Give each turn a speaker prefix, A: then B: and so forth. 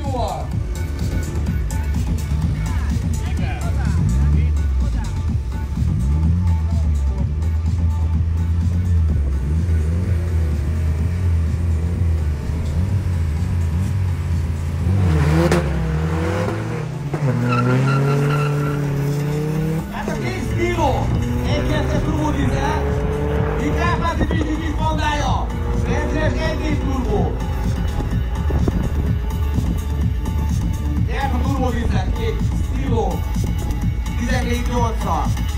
A: Stilóval. Hát a két Stilo, egyszerűen turbodizel, itt elpáti Fiat Pandája, rendszeres 1.4 turbó. Gyert a turbodizel, két Stilo, 14.8-al.